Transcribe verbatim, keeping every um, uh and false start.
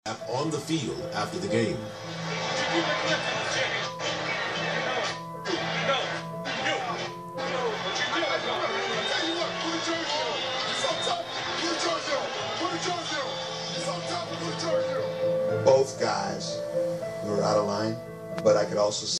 on the field after the game. Both guys were out of line, but I could also